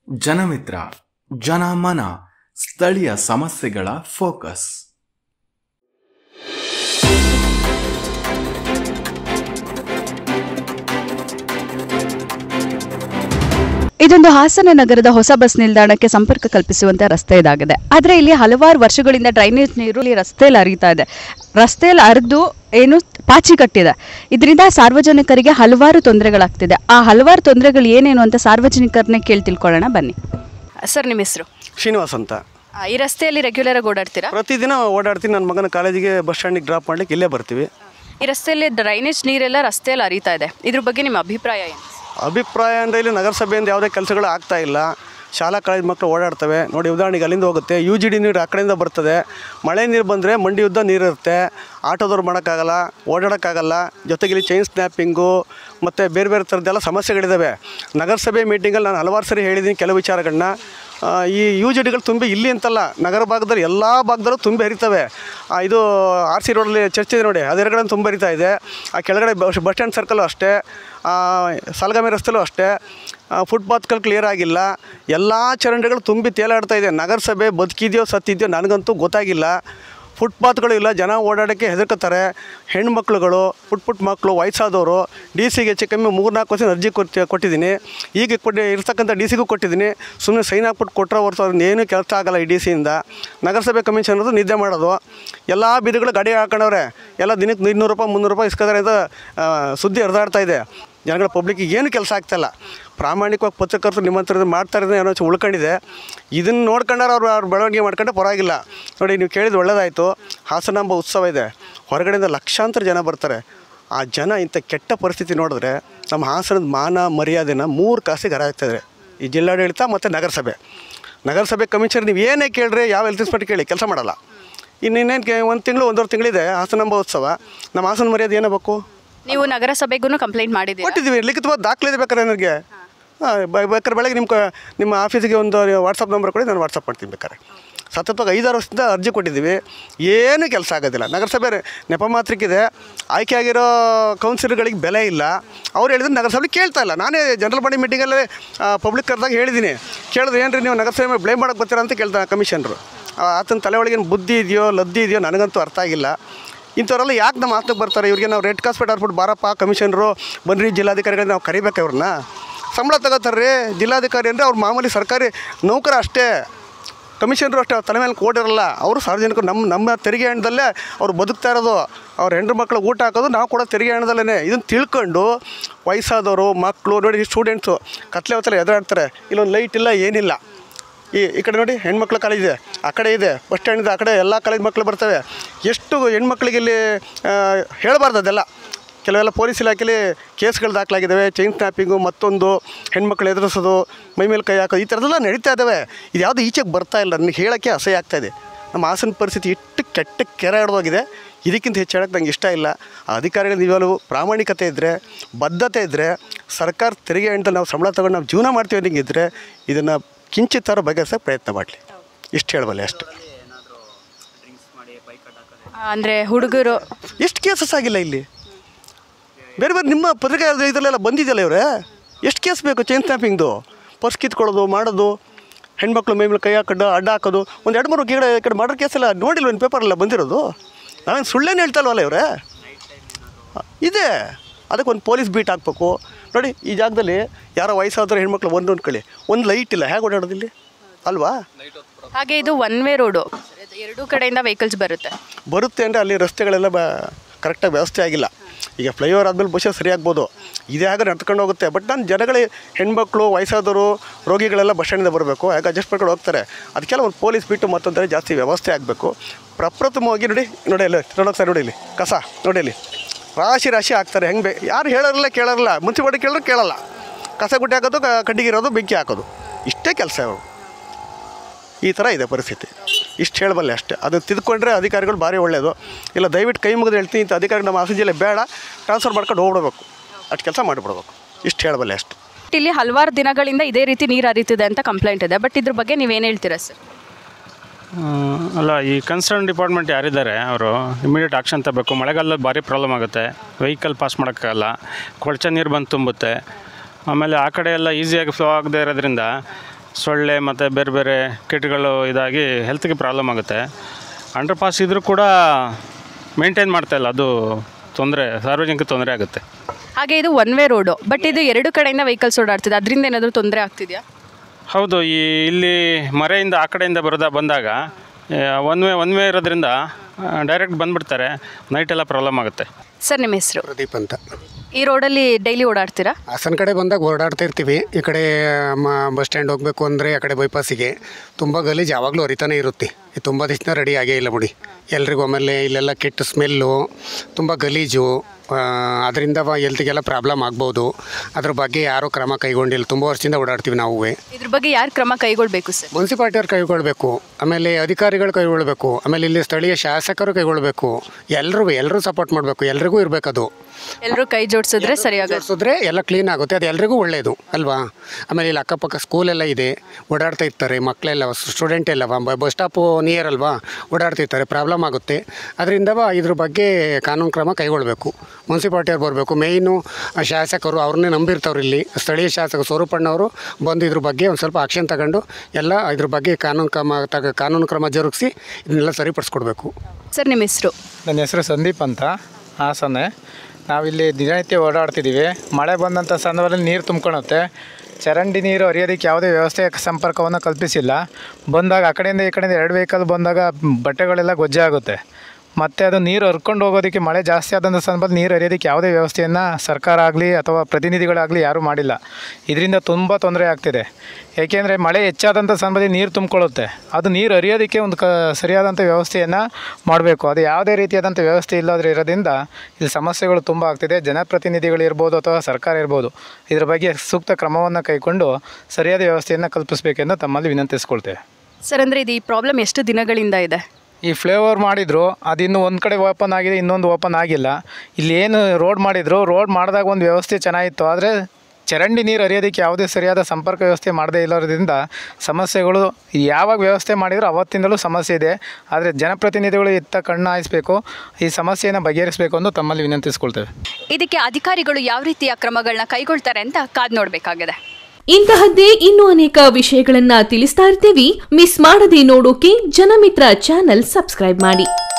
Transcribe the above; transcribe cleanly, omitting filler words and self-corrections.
ಜನಮಿತ್ರ ಜನಮನ ಸ್ಥಳೀಯ ಸಮಸ್ಯೆಗಳ ಫೋಕಸ್. ಇದೊಂದು ಹಾಸನ ನಗರದ ಹೊಸ ಬಸ್ ನಿಲ್ದಾಣಕ್ಕೆ ಸಂಪರ್ಕ ಕಲ್ಪಿಸುವಂತ ರಸ್ತೆ ಇದಾಗಿದೆ. ಆದರೆ ಇಲ್ಲಿ ಹಲವಾರು ವರ್ಷಗಳಿಂದ ಡ್ರೈನೇಜ್ ನೀರು ಇಲ್ಲಿ ರಸ್ತೆಯಲ್ಲಿ ಹರಿತಾ ಇದೆ. ರಸ್ತೆಯಲ್ಲಿ ಹರಿದು ಏನು ಪಾಚಿ ಕಟ್ಟಿದೆ. ಇದರಿಂದ ಸಾರ್ವಜನಿಕರಿಗೆ ಹಲವಾರು ತೊಂದರೆಗಳಾಗ್ತಿದೆ. ಆ ಹಲವಾರು ತೊಂದರೆಗಳು ಏನೇನು ಅಂತ ಸಾರ್ವಜನಿಕರನ್ನೇ ಕೇಳಿ ತಿಳ್ಕೊಳ್ಳೋಣ ಬನ್ನಿ. ಸರ್, ನಿಮ್ಮ ಹೆಸರು? ಶ್ರೀನಿವಾಸ್ ಅಂತ. ಈ ರಸ್ತೆಯಲ್ಲಿ ರೆಗ್ಯುಲರ್ ಆಗಿ ಓಡಾಡ್ತೀರಾ? ಪ್ರತಿದಿನ ಓಡಾಡ್ತೀನಿ. ನನ್ನ ಮಗನ ಕಾಲೇಜಿಗೆ ಬಸ್ ಸ್ಟ್ಯಾಂಡಿಗೆ ಡ್ರಾಪ್ ಮಾಡ್ಲಿಕ್ಕೆ ಇಲ್ಲೇ ಬರ್ತೀವಿ. ಈ ರಸ್ತೆಯಲ್ಲಿ ಡ್ರೈನೇಜ್ ನೀರೆಲ್ಲ ರಸ್ತೆಯಲ್ಲಿ ಹರಿತಾ ಇದೆ. ಇದ್ರ ಬಗ್ಗೆ ನಿಮ್ಮ ಅಭಿಪ್ರಾಯ ಏನು? ಅಭಿಪ್ರಾಯ ಅಂದರೆ ಇಲ್ಲಿ ನಗರಸಭೆಯಿಂದ ಯಾವುದೇ ಕೆಲಸಗಳು ಆಗ್ತಾ ಇಲ್ಲ. ಶಾಲಾ ಕಾಲೇಜು ಮಕ್ಕಳು ಓಡಾಡ್ತವೆ ನೋಡಿ. ಉದಾಹರಣೆಗೆ ಅಲ್ಲಿಂದ ಹೋಗುತ್ತೆ, UGD ನೀರು ಆ ಕಡೆಯಿಂದ ಬರ್ತದೆ. ಮಳೆ ನೀರು ಬಂದರೆ ಮಂಡಿ ಉದ್ದ ನೀರಿರುತ್ತೆ. ಆಟೋದವ್ರು ಮಾಡೋಕ್ಕಾಗಲ್ಲ, ಓಡಾಡೋಕ್ಕಾಗಲ್ಲ. ಜೊತೆಗೆ ಇಲ್ಲಿ ಚೈನ್ ಸ್ನ್ಯಾಪಿಂಗು ಮತ್ತು ಬೇರೆ ಬೇರೆ ಥರದ್ದೆಲ್ಲ ಸಮಸ್ಯೆಗಳಿದ್ದಾವೆ. ನಗರಸಭೆ ಮೀಟಿಂಗಲ್ಲಿ ನಾನು ಹಲವಾರು ಸರಿ ಹೇಳಿದ್ದೀನಿ ಕೆಲವು ವಿಚಾರಗಳನ್ನ. ಈ UGDಗಳು ತುಂಬಿ ಇಲ್ಲಿ ಅಂತಲ್ಲ, ನಗರ ಭಾಗದಲ್ಲಿ ಎಲ್ಲ ಭಾಗದಲ್ಲೂ ತುಂಬಿ ಹರಿತವೆ. ಇದು RC ರೋಡಲ್ಲಿ ಚರ್ಚ್ ಇದೆ ನೋಡಿ, ಅದೆರಗಡೆ ತುಂಬ ಹರಿತಾ ಇದೆ. ಆ ಕೆಳಗಡೆ ಬಸ್ ಸ್ಟ್ಯಾಂಡ್ ಸರ್ಕಲ್ಲು ಅಷ್ಟೇ, ಸಾಲಗಾಮಿ ರಸ್ತೆಲೂ ಅಷ್ಟೇ. ಫುಟ್ಪಾತ್ಗಳು ಕ್ಲಿಯರ್ ಆಗಿಲ್ಲ. ಎಲ್ಲ ಚರಂಡಿಗಳು ತುಂಬಿ ತೇಲಾಡ್ತಾ ಇದೆ. ನಗರಸಭೆ ಬದುಕಿದೆಯೋ ಸತ್ತಿದೆಯೋ ನನಗಂತೂ ಗೊತ್ತಾಗಿಲ್ಲ. ಫುಟ್ಪಾತ್ಗಳು ಇಲ್ಲ, ಜನ ಓಡಾಡೋಕ್ಕೆ ಹೆದರ್ಕೋತಾರೆ. ಹೆಣ್ಮಕ್ಳುಗಳು, ಪುಟ್ಟ ಮಕ್ಕಳು, ವಯಸ್ಸಾದವರು. DC ಗೆ ಹೆಚ್ಚು ಕಮ್ಮಿ 3-4 ವರ್ಷ ಅರ್ಜಿ ಕೊಟ್ಟಿದ್ದೀನಿ. ಈಗ ಇರ್ತಕ್ಕಂಥ DC ಗೂ ಕೊಟ್ಟಿದ್ದೀನಿ. ಸುಮ್ಮನೆ ಸೈನ್ ಹಾಕ್ಬಿಟ್ಟು ಕೊಟ್ಟರೆ ಹೊರತು ಅವ್ರನ್ನ ಏನೂ ಕೆಲಸ ಆಗಲ್ಲ ಈ DC ಯಿಂದ. ನಗರಸಭೆ ಕಮಿಷನರು ನಿದ್ದೆ ಮಾಡೋದು. ಎಲ್ಲ ಬೀದಿಗಳು ಗಾಡಿ ಹಾಕೊಂಡವ್ರೆ. ಎಲ್ಲ ದಿನಕ್ಕೆ 200 ರೂಪಾಯಿ 300 ರೂಪಾಯಿ ಇಸ್ಕೋತಾರೆ ಅಂತ ಸುದ್ದಿ ಹರಿದಾಡ್ತಾ ಇದೆ. ಜನಗಳ ಪಬ್ಲಿಕ್ಕಿಗೆ ಏನು ಕೆಲಸ ಆಗ್ತಾಯಿಲ್ಲ. ಪ್ರಾಮಾಣಿಕವಾಗಿ ಪತ್ರಕರ್ತರು ನಿಮ್ಮಂಥದ್ದು ಮಾಡ್ತಾರೆ ಏನೋ ಉಳ್ಕೊಂಡಿದೆ. ಇದನ್ನು ನೋಡ್ಕೊಂಡಾರೆ ಅವ್ರು ಬೆಳವಣಿಗೆ ಮಾಡ್ಕೊಂಡ್ರೆ ಪರವಾಗಿಲ್ಲ. ನೋಡಿ, ನೀವು ಕೇಳಿದ್ದು ಒಳ್ಳೆಯದಾಯಿತು. ಹಾಸನಾಂಬ ಉತ್ಸವ ಇದೆ, ಹೊರಗಡೆಯಿಂದ ಲಕ್ಷಾಂತರ ಜನ ಬರ್ತಾರೆ. ಆ ಜನ ಇಂಥ ಕೆಟ್ಟ ಪರಿಸ್ಥಿತಿ ನೋಡಿದ್ರೆ ನಮ್ಮ ಹಾಸನದ ಮಾನ ಮರ್ಯಾದೆನ 3 ಕಾಸಿಗೆ ಹರಾಗ್ತಾಯಿದ್ದಾರೆ ಈ ಜಿಲ್ಲಾಡಳಿತ ಮತ್ತು ನಗರಸಭೆ ಕಮಿಷನರ್. ನೀವು ಏನೇ ಕೇಳಿದ್ರೆ, ಯಾವ ಹೆಲ್ತ್ ಇನ್ಸ್ಪೆಕ್ಟರ್ ಕೇಳಿ ಕೆಲಸ ಮಾಡಲ್ಲ. ಇನ್ನೇನು 1 ತಿಂಗಳು 1.5 ತಿಂಗಳಿದೆ ಹಾಸನಾಂಬ ಉತ್ಸವ. ನಮ್ಮ ಹಾಸನ ಮರ್ಯಾದೆ ಏನಾಗಬೇಕು? ನೀವು ನಗರಸಭೆಗೂ ಕಂಪ್ಲೇಂಟ್ ಮಾಡಿದ್ದೀವಿ? ಕೊಟ್ಟಿದ್ದೀವಿ. ಲಿಖಿತವಾದ ದಾಖಲೆ ಬೇಕಾದ್ರೆ ನನಗೆ ಬೇಕಾದ್ರೆ ಬೆಳಗ್ಗೆ ನಿಮ್ಮ ಆಫೀಸಿಗೆ ಒಂದು ವಾಟ್ಸಪ್ ನಂಬರ್ ಕೊಡಿ, ನಾನು ವಾಟ್ಸಪ್ ಮಾಡ್ತೀನಿ. ಬೇಕಾದ್ರೆ ಸತತವಾಗಿ 5-6 ವರ್ಷದಿಂದ ಅರ್ಜಿ ಕೊಟ್ಟಿದ್ದೀವಿ. ಏನೂ ಕೆಲಸ ಆಗೋದಿಲ್ಲ. ನಗರಸಭೆ ನೆಪ ಮಾತ್ರಕ್ಕಿದೆ. ಆಯ್ಕೆ ಆಗಿರೋ ಕೌನ್ಸಿಲರ್ಗಳಿಗೆ ಬೆಲೆ ಇಲ್ಲ. ಅವ್ರು ಹೇಳಿದ್ರೆ ನಗರಸಭೆ ಕೇಳ್ತಾ ಇಲ್ಲ. ನಾನೇ ಜನರಲ್ ಬಾಡಿ ಮೀಟಿಂಗಲ್ಲೇ ಪಬ್ಲಿಕ್ ಕರೆದಾಗ ಹೇಳಿದ್ದೀನಿ. ಕೇಳಿದ್ರೆ ಏನು ರೀ ನೀವು ನಗರಸಭೆ ಬ್ಲೇಮ್ ಮಾಡೋಕ್ಕೆ ಬರ್ತೀರಾ ಅಂತ ಕೇಳ್ತಾರೆ ಕಮಿಷನರು. ಆತನ ತಲೆ ಒಳಗೇನು ಬುದ್ಧಿ ಇದೆಯೋ ಲದ್ದಿ ಇದೆಯೋ ನನಗಂತೂ ಅರ್ಥ ಆಗಿಲ್ಲ. ಇಂಥವರೆಲ್ಲ ಯಾಕೆ ನಮ್ಮ ಹಾಸ್ಟೆಲ್ಗೆ ಬರ್ತಾರೆ? ಇವ್ರಿಗೆ ನಾವು ರೆಡ್ ಕಾರ್ಪೆಟ್ ಹಾಕ್ಬಿಟ್ಟು ಬಾರಪ್ಪ ಕಮಿಷನರು ಬನ್ನಿರಿ ಜಿಲ್ಲಾಧಿಕಾರಿಗಳಿಗೆ ನಾವು ಕರಿಬೇಕು. ಅವ್ರನ್ನ ಸಂಬಳ ತಗೋತಾರೆ ಜಿಲ್ಲಾಧಿಕಾರಿ ಅಂದರೆ ಅವ್ರು ಮಾಮೂಲಿ ಸರ್ಕಾರಿ ನೌಕರ ಅಷ್ಟೇ. ಕಮಿಷನರು ಅಷ್ಟೇ, ತಲೆ ಮೇಲೆ ಕೋಟಿರಲ್ಲ. ಅವರು ಸಾರ್ವಜನಿಕರು ನಮ್ಮ ತೆರಿಗೆ ಹಣದಲ್ಲೇ ಅವ್ರು ಬದುಕ್ತಾ ಇರೋದು. ಅವ್ರ ಹೆಣ್ಣು ಮಕ್ಕಳು ಊಟ ಹಾಕೋದು ನಾವು ಕೂಡ ತೆರಿಗೆ ಹಣದಲ್ಲೇ. ಇದನ್ನು ತಿಳ್ಕೊಂಡು ವಯಸ್ಸಾದವರು, ಮಕ್ಕಳು ನೋಡಿ, ಸ್ಟೂಡೆಂಟ್ಸು ಕತ್ಲೆ ಹೊತ್ತಲ್ಲಿ ಎದುರಾಡ್ತಾರೆ. ಇಲ್ಲೊಂದು ಲೈಟ್ ಇಲ್ಲ, ಏನಿಲ್ಲ. ಈ ಕಡೆ ನೋಡಿ, ಹೆಣ್ಮಕ್ಳ ಕಾಲೇಜ್ ಇದೆ, ಆ ಕಡೆ ಇದೆ ಬಸ್ ಸ್ಟ್ಯಾಂಡ್ ಇದೆ, ಆ ಕಡೆ ಎಲ್ಲ ಕಾಲೇಜ್ ಮಕ್ಕಳು ಬರ್ತವೆ. ಎಷ್ಟು ಹೆಣ್ಮಕ್ಳಿಗೆ ಇಲ್ಲಿ ಹೇಳಬಾರ್ದು ಅದೆಲ್ಲ. ಕೆಲವೆಲ್ಲ ಪೊಲೀಸ್ ಇಲಾಖೆಯಲ್ಲಿ ಕೇಸ್ಗಳು ದಾಖಲಾಗಿದ್ದಾವೆ. ಚೈನ್ ಸ್ನ್ಯಾಪಿಂಗು, ಮತ್ತೊಂದು ಹೆಣ್ಮಕ್ಳು ಎದುರಿಸೋದು, ಮೈ ಮೇಲೆ ಕೈ ಹಾಕೋದು, ಈ ಥರದ್ದೆಲ್ಲ ನಡೀತಾ ಇದ್ದಾವೆ. ಇದು ಯಾವುದು ಈಚೆಗೆ ಬರ್ತಾ ಇಲ್ಲ. ನನಗೆ ಹೇಳೋಕ್ಕೆ ಅಸಹ್ಯ ಆಗ್ತಾಯಿದೆ. ನಮ್ಮ ಹಾಸನ ಪರಿಸ್ಥಿತಿ ಇಷ್ಟು ಕೆಟ್ಟ ಕೆರೆ ಹಿಡ್ದೋಗಿದೆ. ಇದಕ್ಕಿಂತ ಹೆಚ್ಚು ಹೇಳೋಕ್ಕೆ ನಂಗೆ ಇಷ್ಟ ಇಲ್ಲ. ಅಧಿಕಾರಿಗಳು ನೀವೆಲ್ಲೂ ಪ್ರಾಮಾಣಿಕತೆ ಇದ್ದರೆ, ಬದ್ಧತೆ ಇದ್ದರೆ, ಸರ್ಕಾರ ತೆರಿಗೆ ಹಣದಲ್ಲಿ ನಾವು ಸಂಬಳ ತೊಗೊಂಡು ನಾವು ಜೀವನ ಮಾಡ್ತೀವಿ ಅನ್ನಂಗಿದ್ರೆ ಇದನ್ನು ಕಿಂಚಿತ್ತಾರು ಬಗೆಹರಿಸೋಕ್ಕೆ ಪ್ರಯತ್ನ ಮಾಡಲಿ. ಇಷ್ಟು ಹೇಳಬಲ್ಲೆ ಅಷ್ಟೇ. ಅಂದರೆ ಹುಡುಗರು ಎಷ್ಟು ಕೇಸಸ್ ಆಗಿಲ್ಲ ಇಲ್ಲಿ? ಬೇರೆ ನಿಮ್ಮ ಪತ್ರಿಕೆ ಇದರಲ್ಲೆಲ್ಲ ಬಂದಿದೆಯಲ್ಲ ಇವರೇ. ಎಷ್ಟು ಕೇಸ್ ಬೇಕು? ಚೈನ್ ಸ್ನ್ಯಾಪಿಂಗ್ದು, ಪರ್ಸ್ ಕಿತ್ಕೊಳ್ಳೋದು, ಮಾಡೋದು, ಹೆಣ್ಮಕ್ಳು ಮೈ ಮೇಲೆ ಕೈ ಹಾಕೊಂಡು ಅಡ್ಡ ಹಾಕೋದು, ಒಂದು 2-3 ಕಡೆ ಮರ್ಡರ್ ಕೇಸೆಲ್ಲ ನೋಡಿಲ್ವ ನಿಮ್ಮ ಪೇಪರೆಲ್ಲ ಬಂದಿರೋದು? ನಾವೇನು ಸುಳ್ಳೇನು ಹೇಳ್ತಾ ಇಲ್ವಲ್ಲ ಇವರೇ? ಇದೆ. ಅದಕ್ಕೆ ಒಂದು ಪೊಲೀಸ್ ಬೀಟ್ ಹಾಕ್ಬೇಕು. ನೋಡಿ, ಈ ಜಾಗದಲ್ಲಿ ಯಾರೋ ವಯಸ್ಸಾದ್ರೆ ಹೆಣ್ಮಕ್ಳು ಒಂದೊಂದು ಕಡೆ ಒಂದು ಲೈಟ್ ಇಲ್ಲ, ಹೇಗೆ ಓಡಾಡೋದಿಲ್ಲಿ ಅಲ್ವಾ? ಹಾಗೆ ಇದು 1 ವೇ ರೋಡು, 2 ಕಡೆಯಿಂದ ವೆಹಿಕಲ್ಸ್ ಬರುತ್ತೆ ಅಂದರೆ ಅಲ್ಲಿ ರಸ್ತೆಗಳೆಲ್ಲ ಕರೆಕ್ಟಾಗಿ ವ್ಯವಸ್ಥೆ ಆಗಿಲ್ಲ. ಈಗ ಫ್ಲೈಓವರ್ ಆದಮೇಲೆ ಬಹುಶಃ ಸರಿಯಾಗ್ಬೋದು. ಇದೇ ಆಗ ನಡ್ಕೊಂಡು ಹೋಗುತ್ತೆ. ಬಟ್ ನಾನು ಜನಗಳಿಗೆ, ಹೆಣ್ಮಕ್ಳು, ವಯಸ್ಸಾದವರು, ರೋಗಿಗಳೆಲ್ಲ ಬಸ್ ಸ್ಟ್ಯಾಂಡಿಂದ ಬರಬೇಕು, ಹೇಗೆ ಅಡ್ಜಸ್ಟ್ ಮಾಡ್ಕೊಂಡು ಹೋಗ್ತಾರೆ. ಅದಕ್ಕೆಲ್ಲ ಒಂದು ಪೊಲೀಸ್ ಬಿಟ್ಟು ಮತ್ತೊಂದರೆ ಜಾಸ್ತಿ ವ್ಯವಸ್ಥೆ ಆಗಬೇಕು. ಪ್ರಪ್ರಥಮವಾಗಿ ನೋಡಿ ಅಲ್ಲಿ ನೋಡೋಕೆ ಸರ್, ನೋಡಿ ಇಲ್ಲಿ ಕಸ ನೋಡಿ, ಇಲ್ಲಿ ರಾಶಿ ಹಾಕ್ತಾರೆ. ಹೆಂಗೆ ಯಾರು ಹೇಳೋರಿಲ್ಲ, ಕೇಳೋರಿಲ್ಲ. ಮುನ್ಸಿಪಾಲ್ಟಿ ಕೇಳಿದ್ರೆ ಕೇಳಲ್ಲ. ಕಸ ಗುಡ್ಡೆ ಹಾಕೋದು, ಕಡ್ಡಿಗಿರೋದು, ಬೆಂಕಿ ಹಾಕೋದು, ಇಷ್ಟೇ ಕೆಲಸ ಅವರು. ಈ ಥರ ಇದೆ ಪರಿಸ್ಥಿತಿ. ಇಷ್ಟು ಹೇಳಬಲ್ಲೆ ಅಷ್ಟೇ. ಅದನ್ನು ತಿದ್ಕೊಂಡ್ರೆ ಅಧಿಕಾರಿಗಳು ಭಾರಿ ಒಳ್ಳೆಯದು. ಇಲ್ಲ, ದಯವಿಟ್ಟು ಕೈ ಮುಗಿದು ಹೇಳ್ತೀನಿ, ಇಂಥ ಅಧಿಕಾರಿ ನಮ್ಮ ಹಾಸನ ಜಿಲ್ಲೆ ಬೇಡ, ಟ್ರಾನ್ಸ್ಫರ್ ಮಾಡ್ಕೊಂಡು ಹೋಗ್ಬಿಡ್ಬೇಕು. ಅಷ್ಟು ಕೆಲಸ ಮಾಡಿಬಿಡ್ಬೇಕು. ಇಷ್ಟು ಹೇಳಬಲ್ಲೆ ಅಷ್ಟೇ. ಇಲ್ಲಿ ಹಲವಾರು ದಿನಗಳಿಂದ ಇದೇ ರೀತಿ ನೀರು ಹರಿತಿದೆ ಅಂತ ಕಂಪ್ಲೇಂಟ್ ಇದೆ. ಬಟ್ ಇದ್ರ ಬಗ್ಗೆ ನೀವೇನು ಹೇಳ್ತೀರಾ ಸರ್? ಅಲ್ಲ, ಈ ಕನ್ಸರ್ನ್ ಡಿಪಾರ್ಟ್ಮೆಂಟ್ ಯಾರಿದ್ದಾರೆ ಅವರು ಇಮಿಡಿಯೇಟ್ ಆಕ್ಷನ್ ತಗೋಬೇಕು. ಮಳೆಗಾಲದಲ್ಲಿ ಭಾರಿ ಪ್ರಾಬ್ಲಮ್ ಆಗುತ್ತೆ. ವೆಹಿಕಲ್ ಪಾಸ್ ಮಾಡೋಕ್ಕಾಗಲ್ಲ, ಕೊಳಚೆ ನೀರು ಬಂದು ತುಂಬುತ್ತೆ. ಆಮೇಲೆ ಆ ಕಡೆ ಎಲ್ಲ ಈಸಿಯಾಗಿ ಫ್ಲೋ ಆಗದೆ ಇರೋದ್ರಿಂದ ಸೊಳ್ಳೆ ಮತ್ತು ಬೇರೆ ಬೇರೆ ಕೀಟಗಳು ಇದಾಗಿ ಹೆಲ್ತ್ಗೆ ಪ್ರಾಬ್ಲಮ್ ಆಗುತ್ತೆ. ಅಂಡರ್ ಪಾಸ್ ಇದ್ದರೂ ಕೂಡ ಮೇಂಟೈನ್ ಮಾಡ್ತಾಯಿಲ್ಲ, ಅದು ತೊಂದರೆ, ಸಾರ್ವಜನಿಕ ತೊಂದರೆ ಆಗುತ್ತೆ. ಹಾಗೆ ಇದು ಒನ್ ವೇ ರೋಡು, ಬಟ್ ಇದು ಎರಡು ಕಡೆಯಿಂದ ವೆಹಿಕಲ್ಸ್ ಓಡಾಡ್ತಿದೆ, ಅದರಿಂದ ಏನಾದರೂ ತೊಂದರೆ ಆಗ್ತಿದೆಯಾ? ಹೌದು, ಇಲ್ಲಿ ಮರೆಯಿಂದ ಆ ಕಡೆಯಿಂದ ಬಂದಾಗ ಒನ್ ವೇ ಇರೋದ್ರಿಂದ ಡೈರೆಕ್ಟ್ ಬಂದುಬಿಡ್ತಾರೆ, ನೈಟೆಲ್ಲ ಪ್ರಾಬ್ಲಮ್ ಆಗುತ್ತೆ. ಸರ್, ನಿಮ್ಮ ಹೆಸರು? ಪ್ರದೀಪ್ ಅಂತ. ಈ ರೋಡಲ್ಲಿ ಡೈಲಿ ಓಡಾಡ್ತೀರಾ? ಹಾಸನ ಕಡೆ ಬಂದಾಗ ಓಡಾಡ್ತಾ ಇರ್ತೀವಿ. ಈ ಕಡೆ ಬಸ್ ಸ್ಟ್ಯಾಂಡ್ ಹೋಗಬೇಕು ಅಂದರೆ ಆ ಕಡೆ ಬೈಪಾಸಿಗೆ ತುಂಬ ಗಲೀಜು ಯಾವಾಗಲೂ ಹರಿತಾನೆ ಇರುತ್ತೆ. ತುಂಬ ದಿವಸ ರೆಡಿ ಆಗೇ ಇಲ್ಲ ಬಿಡಿ ಎಲ್ರಿಗೂ. ಆಮೇಲೆ ಇಲ್ಲೆಲ್ಲ ಕೆಟ್ಟ ಸ್ಮೆಲ್ಲು, ತುಂಬ ಗಲೀಜು, ಅದರಿಂದ ಹೆಲ್ತಿಗೆಲ್ಲ ಪ್ರಾಬ್ಲಮ್ ಆಗ್ಬೋದು. ಅದ್ರ ಬಗ್ಗೆ ಯಾರೂ ಕ್ರಮ ಕೈಗೊಂಡಿಲ್ಲ. ತುಂಬ ವರ್ಷದಿಂದ ಓಡಾಡ್ತೀವಿ ನಾವು. ಇದ್ರ ಬಗ್ಗೆ ಯಾರು ಕ್ರಮ ಕೈಗೊಳ್ಬೇಕು ಸರ್? ಮುನ್ಸಿಪಾಲ್ಟಿಯವ್ರು ಕೈಗೊಳ್ಬೇಕು, ಆಮೇಲೆ ಅಧಿಕಾರಿಗಳು ಕೈಗೊಳ್ಬೇಕು, ಆಮೇಲೆ ಇಲ್ಲಿ ಸ್ಥಳೀಯ ಶಾಸಕರು ಕೈಗೊಳ್ಬೇಕು. ಎಲ್ಲರೂ ಸಪೋರ್ಟ್ ಮಾಡಬೇಕು, ಎಲ್ರಿಗೂ ಇರಬೇಕದು. ಎಲ್ಲರೂ ಕೈ ಜೋಡಿಸಿದ್ರೆ ಸರಿಯಾಗಿದ್ರೆ ಎಲ್ಲ ಕ್ಲೀನ್ ಆಗುತ್ತೆ, ಅದು ಎಲ್ರಿಗೂ ಒಳ್ಳೆಯದು ಅಲ್ವಾ. ಆಮೇಲೆ ಇಲ್ಲಿ ಅಕ್ಕಪಕ್ಕ ಸ್ಕೂಲೆಲ್ಲ ಇದೆ, ಓಡಾಡ್ತಾ ಇರ್ತಾರೆ ಮಕ್ಕಳೆಲ್ಲ, ಸ್ಟೂಡೆಂಟ್ ಎಲ್ಲ ಬಸ್ ಸ್ಟಾಪು ನಿಯರ್ ಅಲ್ವಾ, ಓಡಾಡ್ತಿರ್ತಾರೆ, ಪ್ರಾಬ್ಲಮ್ ಆಗುತ್ತೆ. ಅದರಿಂದ ಇದ್ರ ಬಗ್ಗೆ ಕಾನೂನು ಕ್ರಮ ಕೈಗೊಳ್ಳಬೇಕು. ಮುನ್ಸಿಪಾಲ್ಟಿಯವ್ರು ಬರಬೇಕು, ಮೇಯ್ನು ಶಾಸಕರು ಅವ್ರನ್ನೇ ನಂಬಿರ್ತಾವ್ರು. ಇಲ್ಲಿ ಸ್ಥಳೀಯ ಶಾಸಕ ಸ್ವರೂಪಣ್ಣವರು ಬಂದು ಇದ್ರ ಬಗ್ಗೆ ಒಂದು ಸ್ವಲ್ಪ ಆಕ್ಷನ್ ತಗೊಂಡು ಎಲ್ಲ ಇದ್ರ ಬಗ್ಗೆ ಕಾನೂನು ಕ್ರಮ ಜರುಗಿಸಿ ಇದನ್ನೆಲ್ಲ ಸರಿಪಡಿಸ್ಕೊಡ್ಬೇಕು. ಸರ್, ನಿಮ್ಮ ಹೆಸರು? ನನ್ನ ಹೆಸರು ಸಂದೀಪ್ ಅಂತ, ಹಾಸನ. ನಾವಿಲ್ಲಿ ದಿನನಿತ್ಯ ಓಡಾಡ್ತಿದ್ದೀವಿ. ಮಳೆ ಬಂದಂಥ ಸಂದರ್ಭದಲ್ಲಿ ನೀರು ತುಂಬ್ಕೊಳುತ್ತೆ. ಚರಂಡಿ ನೀರು ಹರಿಯೋದಕ್ಕೆ ಯಾವುದೇ ವ್ಯವಸ್ಥೆ ಸಂಪರ್ಕವನ್ನು ಕಲ್ಪಿಸಿಲ್ಲ. ಬಂದಾಗ ಆ ಕಡೆಯಿಂದ ಈ ಕಡೆಯಿಂದ 2 ವೆಹಿಕಲ್ ಬಂದಾಗ ಬಟ್ಟೆಗಳೆಲ್ಲ ಗೊಜ್ಜೆ ಆಗುತ್ತೆ. ಮತ್ತು ಅದು ನೀರು ಹರ್ಕೊಂಡು ಹೋಗೋದಕ್ಕೆ ಮಳೆ ಜಾಸ್ತಿ ಆದಂಥ ಸಂದರ್ಭದಲ್ಲಿ ನೀರು ಹರಿಯೋದಕ್ಕೆ ಯಾವುದೇ ವ್ಯವಸ್ಥೆಯನ್ನು ಸರ್ಕಾರ ಆಗಲಿ ಅಥವಾ ಪ್ರತಿನಿಧಿಗಳಾಗಲಿ ಯಾರೂ ಮಾಡಿಲ್ಲ. ಇದರಿಂದ ತುಂಬ ತೊಂದರೆ ಆಗ್ತಿದೆ. ಏಕೆಂದರೆ ಮಳೆ ಹೆಚ್ಚಾದಂಥ ಸಂದರ್ಭದಲ್ಲಿ ನೀರು ತುಂಬಿಕೊಳ್ಳುತ್ತೆ. ಅದು ನೀರು ಹರಿಯೋದಕ್ಕೆ ಒಂದು ಸರಿಯಾದಂಥ ವ್ಯವಸ್ಥೆಯನ್ನು ಮಾಡಬೇಕು. ಅದು ಯಾವುದೇ ರೀತಿಯಾದಂಥ ವ್ಯವಸ್ಥೆ ಇರೋದ್ರಿಂದ ಇಲ್ಲಿ ಸಮಸ್ಯೆಗಳು ತುಂಬ ಆಗ್ತಿದೆ. ಜನಪ್ರತಿನಿಧಿಗಳಿರ್ಬೋದು ಅಥವಾ ಸರ್ಕಾರ ಇರ್ಬೋದು, ಇದರ ಬಗ್ಗೆ ಸೂಕ್ತ ಕ್ರಮವನ್ನು ಕೈಗೊಂಡು ಸರಿಯಾದ ವ್ಯವಸ್ಥೆಯನ್ನು ಕಲ್ಪಿಸಬೇಕೆಂದು ತಮ್ಮಲ್ಲಿ ವಿನಂತಿಸ್ಕೊಳ್ತೇವೆ. ಸರ್, ಅಂದರೆ ಇದು ಈ ಪ್ರಾಬ್ಲಮ್ ಎಷ್ಟು ದಿನಗಳಿಂದ ಇದೆ? ಈ ಫ್ಲೇವರ್ ಮಾಡಿದ್ರು, ಅದು ಇನ್ನೂ ಒಂದು ಕಡೆ ಓಪನ್ ಆಗಿದೆ, ಇನ್ನೊಂದು ಓಪನ್ ಆಗಿಲ್ಲ. ಇಲ್ಲಿ ಏನು ರೋಡ್ ಮಾಡಿದ್ರು, ರೋಡ್ ಮಾಡಿದಾಗ ಒಂದು ವ್ಯವಸ್ಥೆ ಚೆನ್ನಾಗಿತ್ತು. ಆದರೆ ಚರಂಡಿ ನೀರು ಹರಿಯೋದಕ್ಕೆ ಯಾವುದೇ ಸರಿಯಾದ ಸಂಪರ್ಕ ವ್ಯವಸ್ಥೆ ಮಾಡದೇ ಇರೋದ್ರಿಂದ ಸಮಸ್ಯೆಗಳು ಯಾವಾಗ ವ್ಯವಸ್ಥೆ ಮಾಡಿದರೂ ಅವತ್ತಿಂದಲೂ ಸಮಸ್ಯೆ ಇದೆ. ಆದರೆ ಜನಪ್ರತಿನಿಧಿಗಳು ಇತ್ತ ಕಣ್ಣು ಹಾಯಿಸಬೇಕು, ಈ ಸಮಸ್ಯೆಯನ್ನು ಬಗೆಹರಿಸಬೇಕು ಎಂದು ತಮ್ಮಲ್ಲಿ ವಿನಂತಿಸ್ಕೊಳ್ತೇವೆ. ಇದಕ್ಕೆ ಅಧಿಕಾರಿಗಳು ಯಾವ ರೀತಿಯ ಕ್ರಮಗಳನ್ನ ಕೈಗೊಳ್ತಾರೆ ಅಂತ ಕಾದು ನೋಡಬೇಕಾಗಿದೆ. ಇಂತಹದ್ದೇ ಇನ್ನೂ ಅನೇಕ ವಿಷಯಗಳನ್ನ ತಿಳಿಸ್ತಾ ಇರ್ತೀವಿ. ಮಿಸ್ ಮಾಡದೆ ನೋಡೋಕೆ ಜನಮಿತ್ರ ಚಾನೆಲ್ ಸಬ್ಸ್ಕ್ರೈಬ್ ಮಾಡಿ.